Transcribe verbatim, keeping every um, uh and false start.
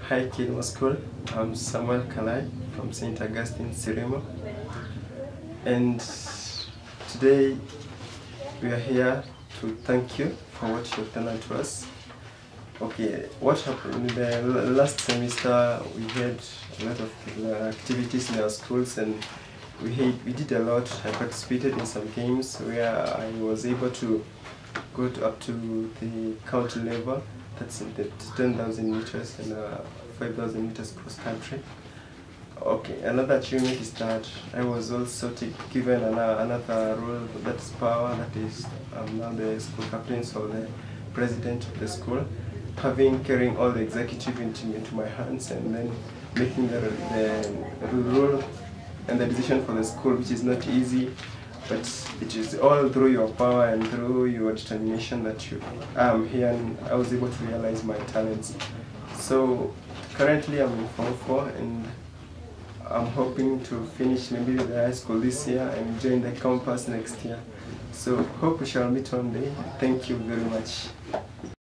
Hi Kilmo School, I'm Samuel Kalai from Saint Augustine Sirimo, and today we are here to thank you for what you've done to us. Okay, what happened in the last semester? We had a lot of activities in our schools, and we had, we did a lot. I participated in some games where I was able to go to, up to the county level. That's in the ten thousand meters and uh, five thousand meters cross country. Okay, another achievement is that I was also given an, uh, another role, that's power, that is I'm now the school captain, so the president of the school, having carrying all the executive into, into my hands and then making the, the rule and the decision for the school, which is not easy. But it is all through your power and through your determination that you am here, and I was able to realize my talents. So currently I'm in Form four and I'm hoping to finish maybe the high school this year and join the campus next year. So hope we shall meet one day. Thank you very much.